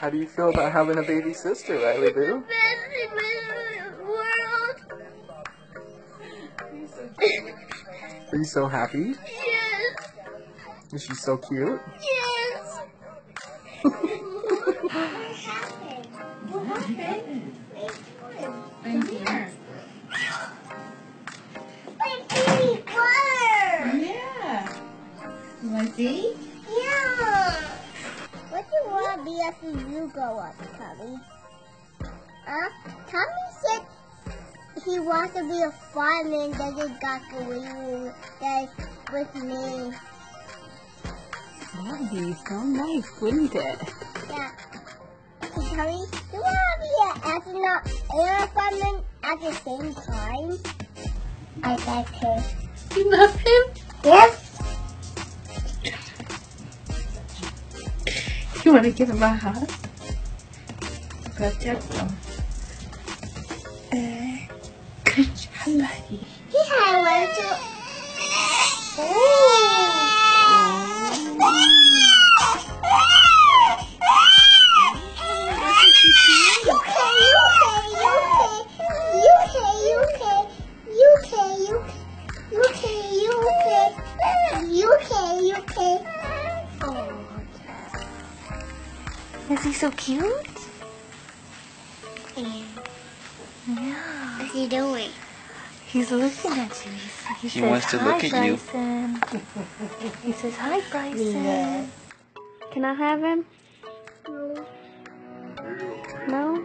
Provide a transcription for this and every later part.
How do you feel about having a baby sister, Riley Boo? Are you so happy? Yes. Is she so cute? Yes. What happened? What happened? Come here. Like baby water. Yeah. You want to see? Yeah. What do you want to be after you grow up, Tommy? Tommy said he wants to be a fireman that he got the wheel that with me. That'd be so nice, wouldn't it? Yeah. Okay, Tommy, do you want to be an astronaut and a fireman at the same time? I like her. You love him? Yes. You want to give him a hug? Good job. Good job, buddy. Yeah, I want to. Is he so cute? Yeah. Yeah. What's he doing? He's looking at you. He He says, wants to hi, look at you. Bryson. He says, hi, Bryson. Yeah. Can I have him? No?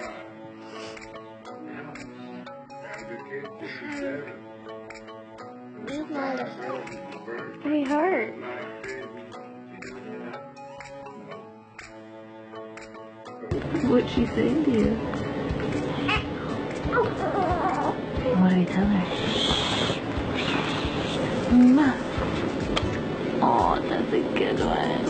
He hurt. What'd she say to you? What did he tell her? Mwah. Oh, that's a good one.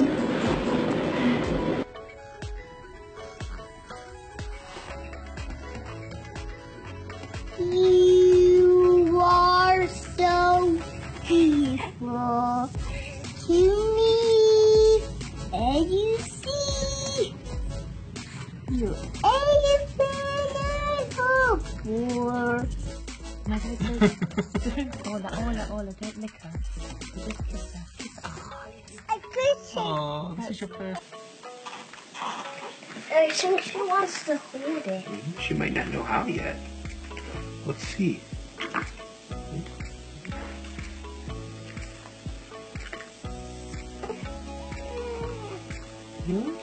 You are so peaceful to me, and you see, you're beautiful. Ola, don't lick her. You just kiss her. Kiss her. I appreciate Oh, this is your first. I think she wants to hold it. She might not know how yet. Let's see. Hmm?